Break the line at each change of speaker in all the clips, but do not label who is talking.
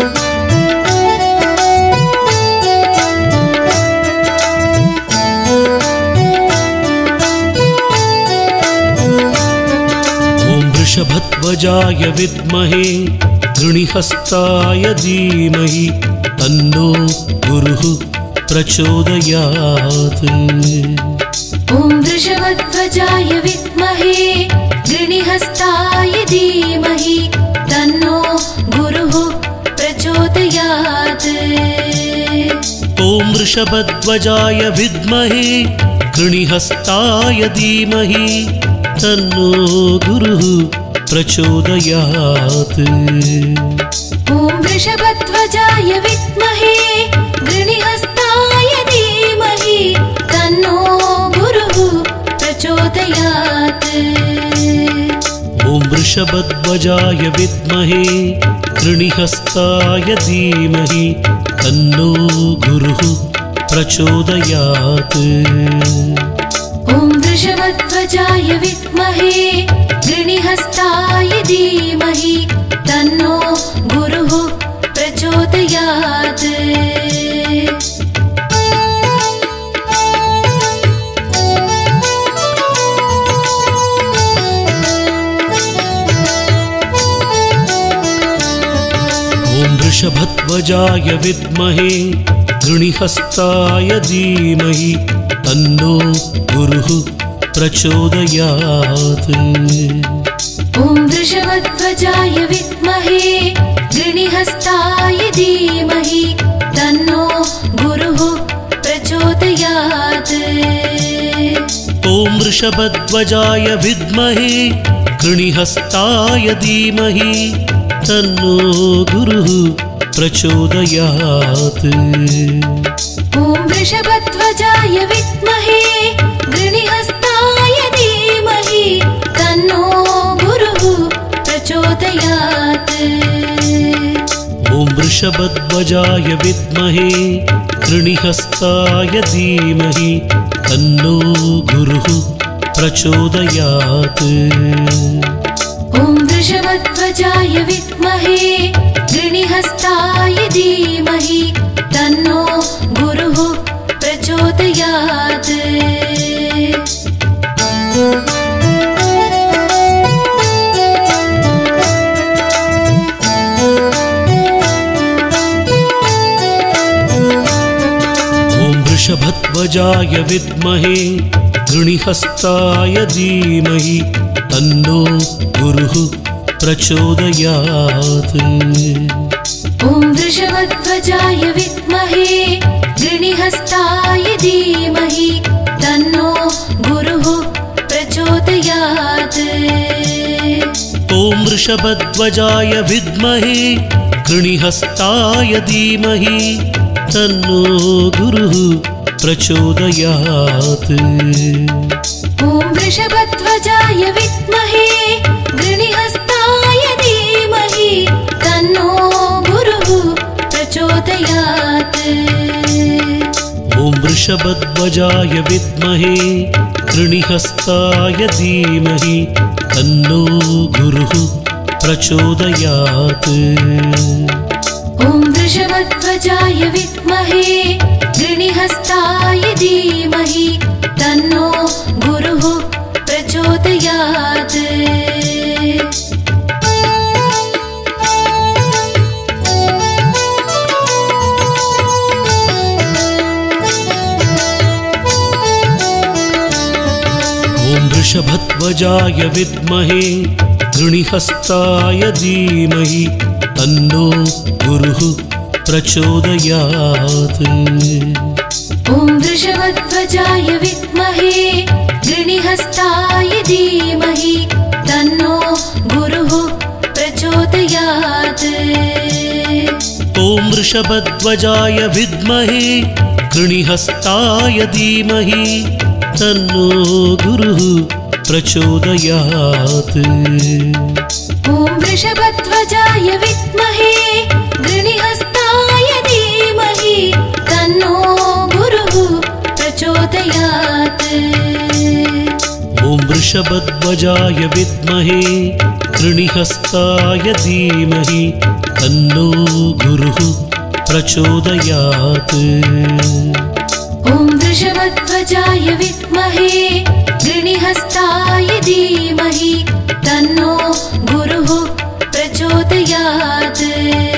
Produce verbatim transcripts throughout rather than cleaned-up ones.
वृषभध्वजाय विद्महे गृणिहस्ताय धीमहि तन्नो गुरुः प्रचोदयात्।
ॐ वृषभध्वजाय विद्महे गृणिहस्ताय धीमहि तन्नो गुरुः प्रचोदयात्।
ॐ वृषभध्वजाय विद्महे गृणिहस्ताय धीमहि तन्नो गुरुः प्रचोदयात्।
ॐ वृषभध्वजाय विद्महे गृणिहस्ताय धीमहि तन्नो गुरुः प्रचोदयात्।
ॐ वृषभध्वजाय विद्महे गृणिहस्ताय धीमहि तन्नो गुरुः प्रचोदयात्।
ॐ वृषभध्वजाय विद्महे गृणिहस्ताय धीमहि तन्नो गुरुः प्रचोदयात्।
ॐ वृषभध्वजाय विद्महे गृणिहस्ताय धीमहि तन्नो गुरुः प्रचोदयात्।
ॐ वृषभध्वजाय विद्महे गृणिहस्ताय धीमहि तन्नो गुरुः प्रचोदयात्।
ॐ वृषभध्वजाय विद्महे गृणिहस्ताय धीमहि तन्नो गुरुः प्रचोदयात्।
ॐ वृषभध्वजाय विद्महे गृणिहस्ताय धीमहि तन्नो गुरुः प्रचोदयात्।
ॐ वृषभध्वजाय विद्महे गृणिहस्ताय धीमहि तन्नो गुरुः प्रचोदयात्।
ॐ वृषभध्वजाय विद्महे गृणिहस्ताय धीमहि तन्नो गुरुः प्रचोदयात्।
ॐ वृषभध्वजाय विद्महे गृणिहस्ताय धीमहि तन्नो गुरुः प्रचोदयात्।
ॐ वृषभध्वजाय विद्महे गृणिहस्ताय धीमहि तन्नो गुरुः प्रचोदयात्।
ॐ वृषभध्वजाय विद्महे गृणिहस्ताय धीमहि तन्नो गुरुः प्रचोदयात्।
ॐ वृषभध्वजाय विद्महे गृणिहस्ताय धीमहि तन्नो गुरुः प्रचोदयात्।
ॐ वृषभध्वजाय विद्महे गृणिहस्ताय धीमहि तन्नो गुरुः प्रचोदयात्।
ॐ वृषभध्वजाय विद्महे गृणिहस्ताय धीमहि तन्नो गुरुः प्रचोदयात्।
ॐ वृषभध्वजाय विद्महे गृणिहस्ताय धीमहि तन्नो गुरुः प्रचोदयात्।
ॐ वृषभध्वजाय विद्महे गृणिहस्ताय धीमहि तन्नो गुरुः प्रचोदयात्।
ॐ वृषभध्वजाय विद्महे गृणिहस्ताय धीमहि तन्नो गुरुः प्रचोदयात्।
ॐ वृषभध्वजाय विद्महे गृणिहस्ताय धीमहि तन्नो गुरुः प्रचोदयात्।
ॐ वृषभध्वजाय विद्महे गृणिहस्ताय धीमहि तन्नो गुरुः प्रचोदयात्।
ॐ वृषभध्वजाय विद्महे गृणिहस्ताय धीमहि तन्नो गुरुः प्रचोदयात्।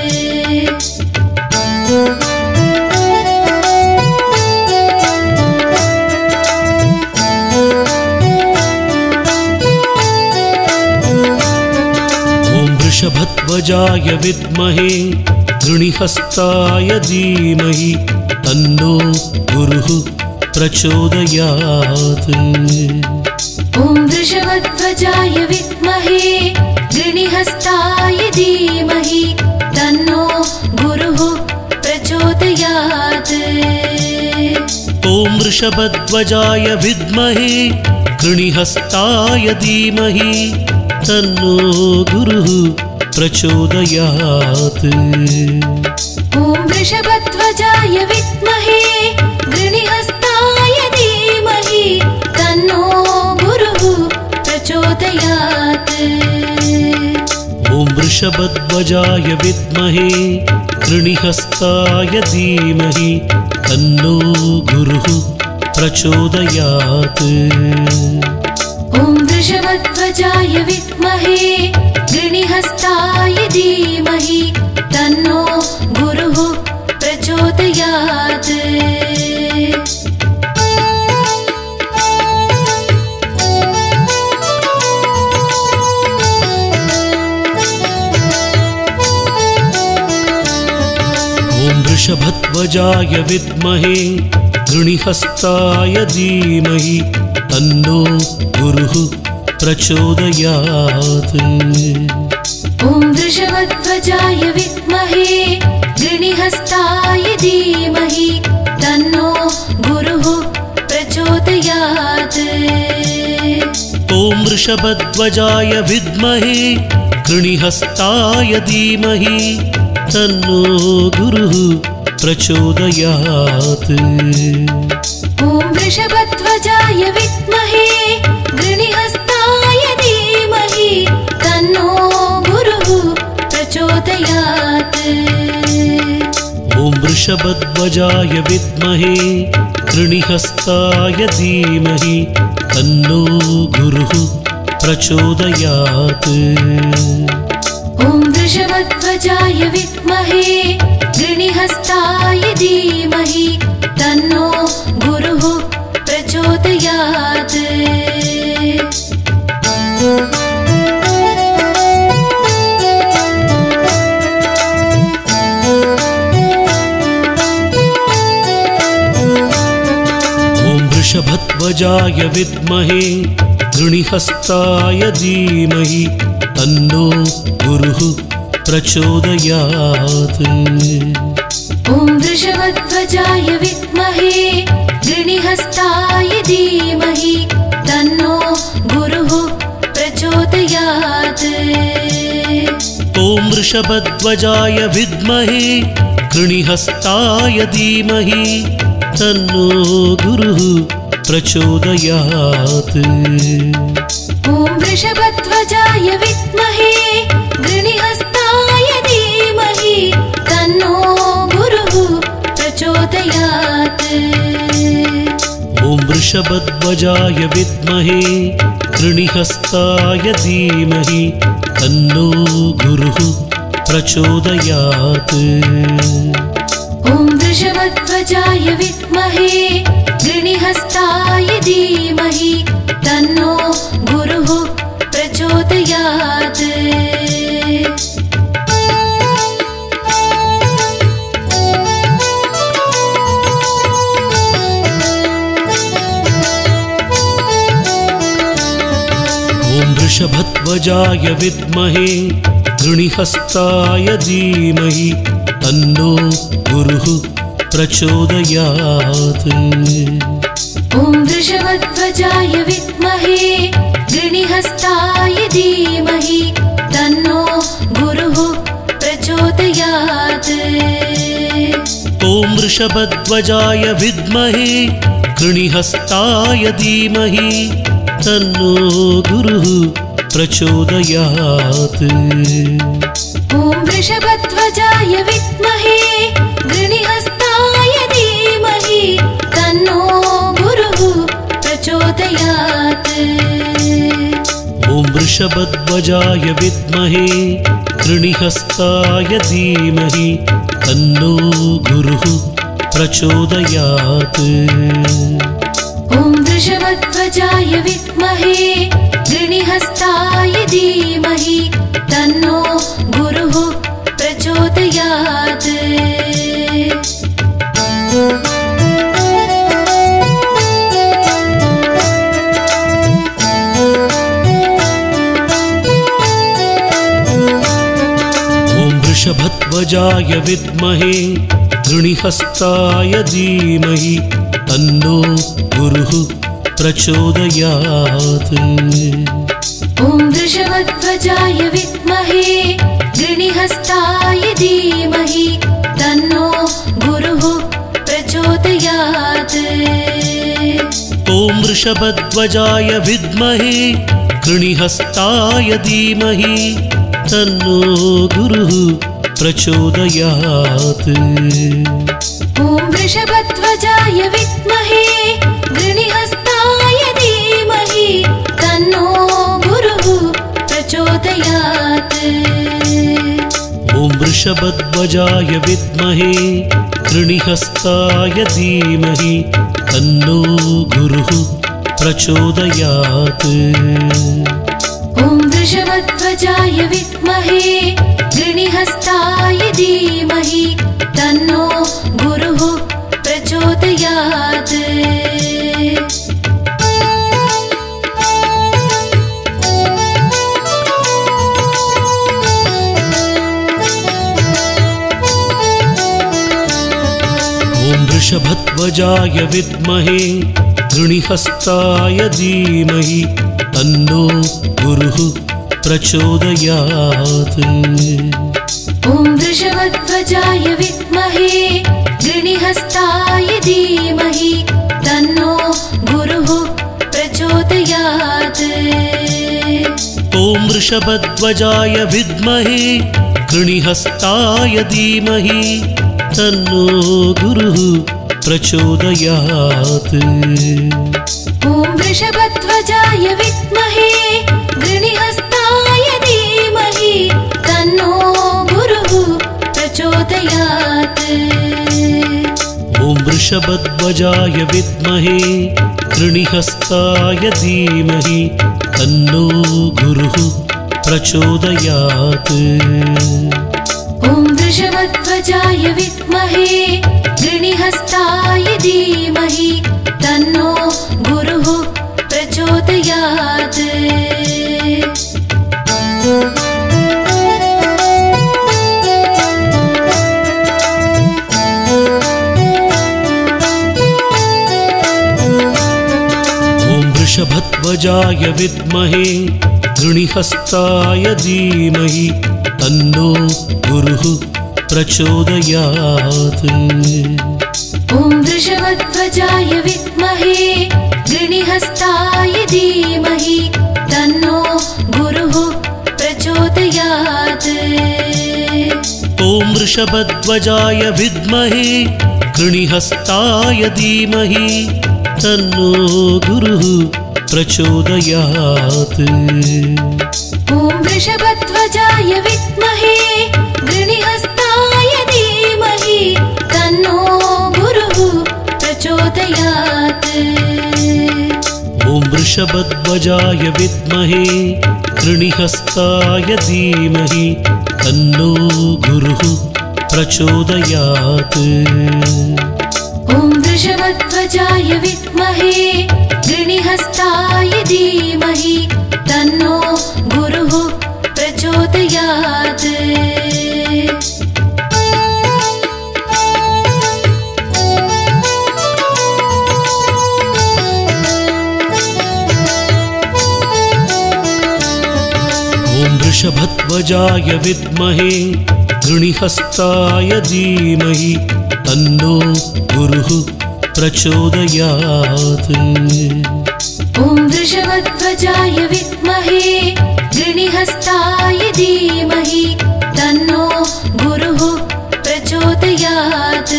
वृषभध्वजाय विद्महे गृणिहस्ताय धीमहि तन्नो गुरुः प्रचोदयात्।
ॐ वृषभध्वजाय विद्महे गृणिहस्ताय धीमहि तन्नो गुरुः प्रचोदयात्।
ॐ वृषभध्वजाय विद्महे गृणिहस्ताय धीमहि तन्नो गुरुः प्रचोदयात्।
ॐ वृषभध्वजाय विद्महे गृणिहस्ताय धीमहि तन्नो गुरुः प्रचोदयात्।
ॐ वृषभध्वजाय विद्महे गृणिहस्ताय धीमहि तन्नो गुरुः प्रचोदयात्।
ॐ वृषभध्वजाय विद्महे गृणिहस्ताय धीमहि तन्नो गुरुः प्रचोदयात्।
ॐ वृषभध्वजाय विद्महे गृणिहस्ताय धीमहि तन्नो गुरुः प्रचोदयात्।
ॐ वृषभध्वजाय विद्महे गृणिहस्ताय धीमहि तन्नो गुरुः प्रचोदयात्।
ॐ वृषभध्वजाय विद्महे गृणिहस्ताय धीमहि तन्नो गुरुः प्रचोदयात्।
ॐ वृषभध्वजाय विद्महे गृणिहस्ताय धीमहि तन्नो गुरुः प्रचोदयात्।
ॐ वृषभध्वजाय विद्महे गृणिहस्ताय धीमहि तन्नो गुरुः प्रचोदयात्।
ॐ वृषभध्वजाय विद्महे गृणिहस्ताय धीमहि तन्नो गुरुः प्रचोदयात्।
ॐ वृषभध्वजाय विद्महे गृणिहस्ताय धीमहि तन्नो गुरुः प्रचोदयात्।
ॐ वृषभध्वजाय विद्महे गृणिहस्ताय धीमहि तन्नो गुरुः प्रचोदयात्।
ॐ वृषभध्वजाय विद्महे गृणिहस्ताय धीमहि तन्नो गुरुः प्रचोदयात्।
ॐ वृषभध्वजाय विद्महे गृणिहस्ताय धीमहि तन्नो गुरुः प्रचोदयात्।
ॐ वृषभध्वजाय विद्महे गृणिहस्ताय धीमहि तन्नो गुरुः प्रचोदयात्।
ॐ वृषभध्वजाय विद्महे गृणिहस्ताय धीमहि तन्नो गुरुः प्रचोदयात्।
ॐ वृषभध्वजाय विद्महे गृणिहस्ताय धीमहि तन्नो गुरुः प्रचोदयात्।
ॐ वृषभध्वजाय विद्महे गृणिहस्ताय धीमहि तन्नो गुरुः प्रचोदयात्।
ॐ वृषभध्वजाय विद्महे गृणिहस्ताय धीमहि तन्नो गुरुः प्रचोदयात्।
ॐ वृषभध्वजाय विद्महे गृणिहस्ताय धीमहि तन्नो गुरुः प्रचोदयात्।
ॐ वृषभध्वजाय विद्महे गृणिहस्ताय धीमहि तन्नो गुरुः प्रचोदयात्।
ॐ वृषभध्वजाय विद्महे गृणिहस्ताय धीमहि तन्नो गुरुः प्रचोदयात्।
ॐ वृषभध्वजाय विद्महे गृणिहस्ताय धीमहि तन्नो गुरुः प्रचोदयात्।
ॐ वृषभध्वजाय विद्महे गृणिहस्ताय धीमहि तन्नो गुरुः प्रचोदयात्।
ॐ वृषभध्वजाय विद्महे गृणिहस्ताय धीमहि तन्नो गुरुः प्रचोदयात्।
ॐ वृषभध्वजाय विद्महे गृणिहस्ताय धीमहि तन्नो गुरुः प्रचोदयात्।
ॐ वृषभध्वजाय विद्महे गृणिहस्ताय धीमहि तन्नो गुरुः प्रचोदयात्।
ॐ वृषभध्वजाय विद्महे गृणिहस्ताय धीमहि तन्नो गुरुः प्रचोदयात्।
ॐ वृषभध्वजाय विद्महे गृणिहस्ताय धीमहि तन्नो गुरुः प्रचोदयात्।
ॐ वृषभध्वजाय विद्महे गृणिहस्ताय धीमहि तन्नो गुरुः प्रचोदयात्।
ॐ वृषभध्वजाय विद्महे गृणिहस्ताय धीमहि तन्नो गुरुः प्रचोदयात्।
ॐ वृषभध्वजाय विद्महे गृणिहस्ताय धीमहि तन्नो गुरुः प्रचोदयात्।
ॐ वृषभध्वजाय विद्महे गृणिहस्ताय धीमहि तन्नो गुरुः प्रचोदयात्।
ॐ वृषभध्वजाय विद्महे गृणिहस्ताय धीमहि तन्नो गुरुः प्रचोदयात्।
ॐ वृषभध्वजाय विद्महे गृणिहस्ताय धीमहि तन्नो गुरुः प्रचोदयात्।
ॐ वृषभध्वजाय विद्महे गृणिहस्ताय धीमहि तन्नो गुरुः प्रचोदयात्।
ॐ वृषभध्वजाय विद्महे गृणिहस्ताय धीमहि तन्नो गुरुः प्रचोदयात्।
ॐ वृषभध्वजाय विद्महे गृणिहस्ताय धीमहि तन्नो गुरुः प्रचोदयात्।
ॐ वृषभध्वजाय विद्महे गृणिहस्ताय धीमहि तन्नो गुरुः प्रचोदयात्।
ॐ वृषभध्वजाय विद्महे गृणिहस्ताय धीमहि तन्नो गुरुः प्रचोदयात्।
ॐ वृषभध्वजाय विद्महे गृणिहस्ताय धीमहि तन्नो गुरुः प्रचोदयात्।
ॐ वृषभध्वजाय विद्महे गृणिहस्ताय धीमहि तन्नो गुरुः प्रचोदयात्।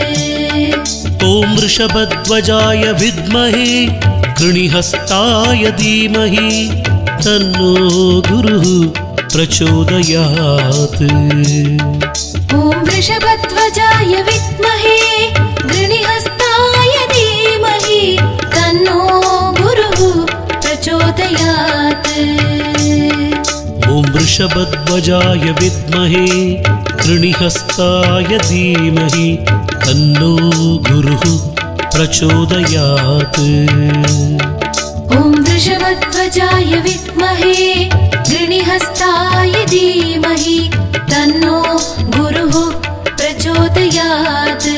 ॐ वृषभध्वजाय विद्महे गृणिहस्ताय धीमहि तन्नो गुरुः प्रचोदयात्।
ॐ वृषभध्वजाय विद्महे गृणिहस्ताय धीमहि तन्नो गुरुः प्रचोदयात्।
ॐ वृषभध्वजाय विद्महे गृणिहस्ताय धीमहि तन्नो गुरुः प्रचोदयात्।
ॐ वृषभध्वजाय विद्महे गृणिहस्ताय धीमहि तन्नो गुरुः प्रचोदयात्।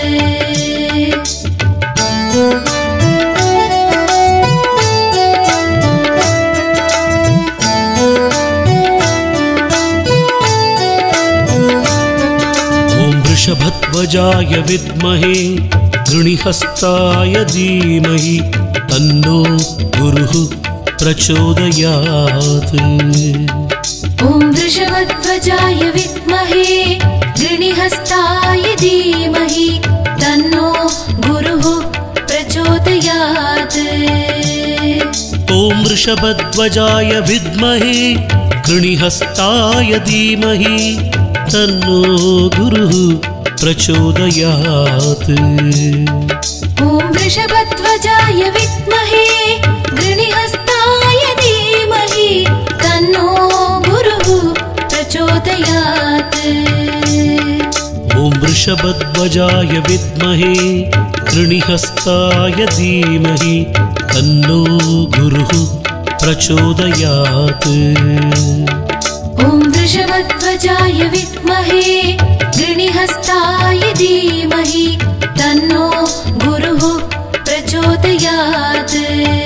वृषभध्वजाय विद्महे गृणिहस्ताय धीमहि तन्नो गुरुः प्रचोदयात्।
ॐ वृषभध्वजाय विद्महे गृणिहस्ताय धीमहि तन्नो गुरुः प्रचोदयात्।
ॐ वृषभध्वजाय विद्महे गृणिहस्ताय धीमहि तन्नो गुरुः प्रचोदयात्।
ॐ वृषभध्वजाय विद्महे गृणिहस्ताय धीमहि तन्नो गुरुः प्रचोदयात्।
ॐ वृषभध्वजाय विद्महे गृणिहस्ताय धीमहि तन्नो गुरुः प्रचोदयात्।
ॐ वृषभध्वजाय विद्महे गृणिहस्ताय धीमहि तन्नो गुरुः प्रचोदयात्।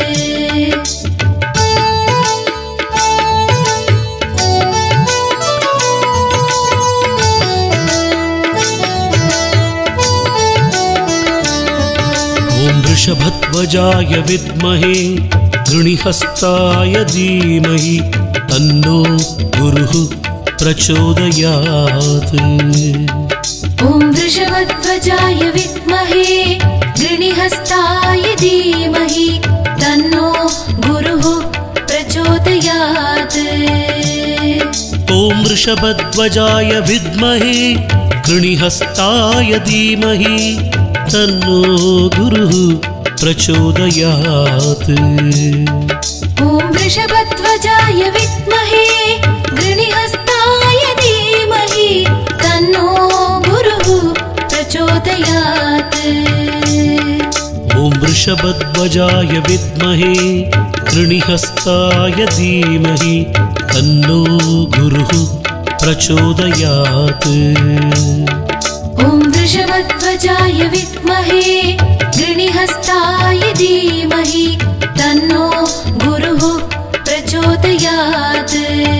ॐ वृषभध्वजाय विद्महे गृणिहस्ताय धीमहि तन्नो गुरुः प्रचोदयात्।
ॐ वृषभध्वजाय विद्महे गृणिहस्ताय धीमहि तन्नो गुरुः प्रचोदयात्।
ॐ वृषभध्वजाय विद्महे गृणिहस्ताय धीमहि तन्नो गुरुः प्रचोदयात्।
ॐ वृषभध्वजाय विद्महे गृणिहस्ताय धीमहि तन्नो गुरुः प्रचोदयात्।
ॐ वृषभध्वजाय विद्महे गृणिहस्ताय धीमहि तन्नो गुरुः प्रचोदयात्।
ॐ वृषभध्वजाय विद्महे गृणिहस्ताय धीमहि तन्नो गुरुः प्रचोदयात्।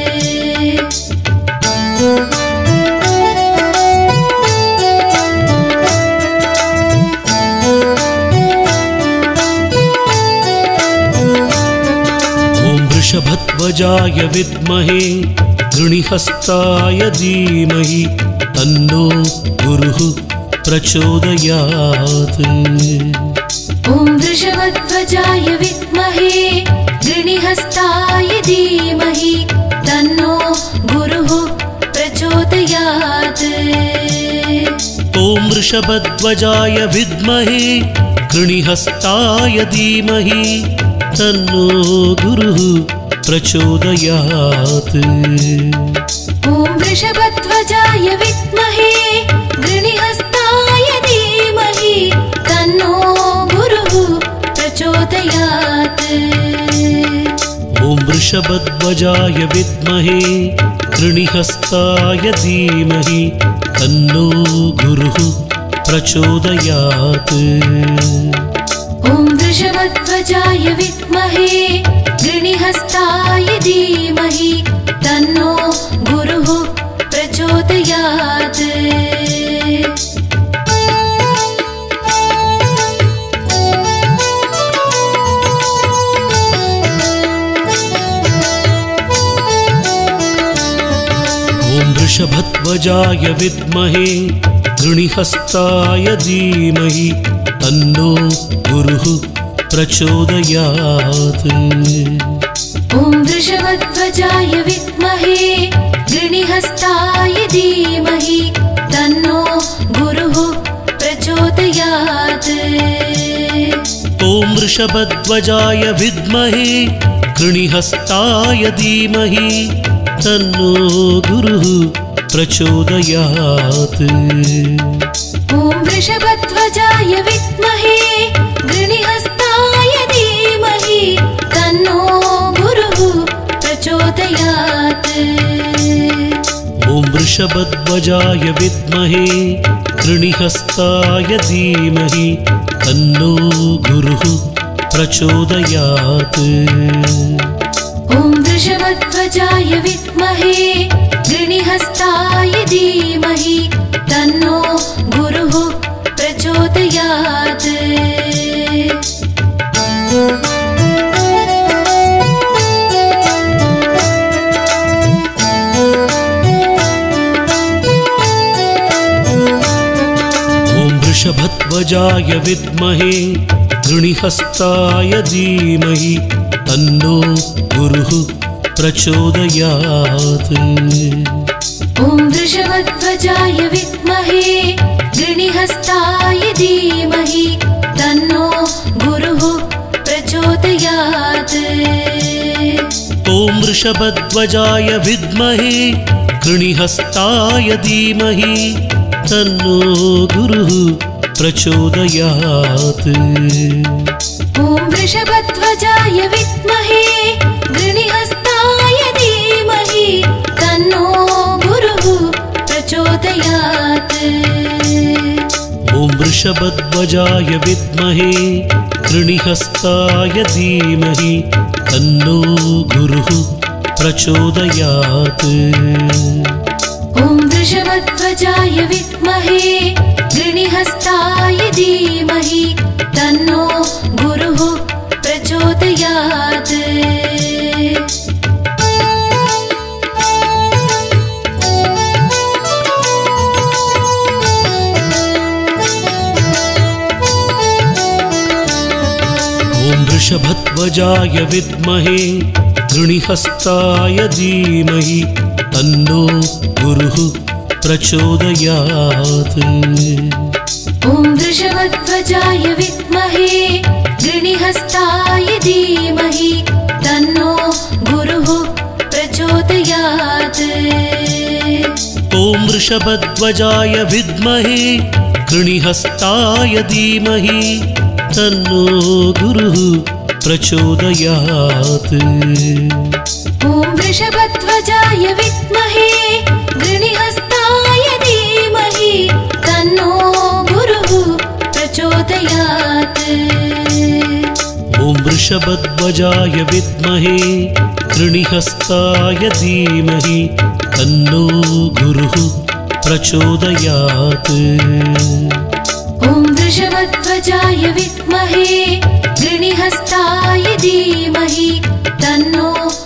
ॐ वृषभध्वजाय विद्महे गृणिहस्ताय धीमहि तन्नो गुरुः प्रचोदयात्।
ॐ वृषभध्वजाय विद्महे गृणिहस्ताय धीमहि तन्नो गुरुः प्रचोदयात्।
ॐ वृषभध्वजाय विद्महे गृणिहस्ताय धीमहि तन्नो गुरुः प्रचोदयात्।
ॐ वृषभध्वजाय विद्महे गृणिहस्ताय धीमहि तन्नो गुरुः प्रचोदयात्।
ॐ वृषभध्वजाय विद्महे गृणिहस्ताय धीमहि तन्नो गुरुः प्रचोदयात्।
ॐ वृषभध्वजाय विद्महे गृणिहस्ताय धीमहि तन्नो गुरुः प्रचोदयात्। ॐ
वृषभध्वजाय विद्महे गृणिहस्ताय धीमहि तन्नो गुरुः प्रचोदयात्।
ॐ वृषभध्वजाय विद्महे गृणिहस्ताय धीमहि तन्नो गुरुः प्रचोदयात्।
ॐ वृषभध्वजाय विद्महे गृणिहस्ताय धीमहि तन्नो गुरुः प्रचोदयात्।
ॐ वृषभध्वजाय विद्महे गृणिहस्ताय धीमहि तन्नो गुरुः प्रचोदयात्।
ॐ वृषभध्वजाय विद्महे गृणिहस्ताय धीमहि तन्नो गुरुः प्रचोदयात्।
ॐ वृषभध्वजाय विद्महे गृणिहस्ताय धीमहि तन्नो गुरुः प्रचोदयात्।
वृषभध्वजाय विद्महे गृणिहस्ताय धीमहि तन्नो गुरुः प्रचोदयात्।
ॐ वृषभध्वजाय विद्महे गृणिहस्ताय धीमहि तन्नो गुरुः प्रचोदयात्।
ॐ वृषभध्वजाय विद्महे गृणिहस्ताय धीमहि तन्नो गुरुः प्रचोदयात्।
ॐ वृषभध्वजाय विद्महे गृणिहस्ताय धीमहि तन्नो गुरुः प्रचोदयात्।
ॐ वृषभध्वजाय विद्महे गृणिहस्ताय धीमहि तन्नो गुरुः प्रचोदयात्।
ॐ वृषभध्वजाय विद्महे गृणिहस्ताय धीमहि तन्नो गुरुः प्रचोदयात्।
ॐ वृषभध्वजाय विद्महे गृणिहस्ताय धीमहि तन्नो गुरुः प्रचोदयात्।
ॐ वृषभध्वजाय विद्महे गृणिहस्ताय धीमहि तन्नो गुरुः प्रचोदयात्।
ॐ वृषभध्वजाय विद्महे गृणिहस्ताय धीमहि तन्नो गुरुः प्रचोदयात्।
ॐ वृषभध्वजाय विद्महे गृणिहस्ताय धीमहि तन्नो गुरुः प्रचोदयात्।
ॐ वृषभध्वजाय विद्महे गृणिहस्ताय धीमहि तन्नो गुरुः प्रचोदयात्।
ॐ वृषभध्वजाय विद्महे गृणिहस्ताय धीमहि तन्नो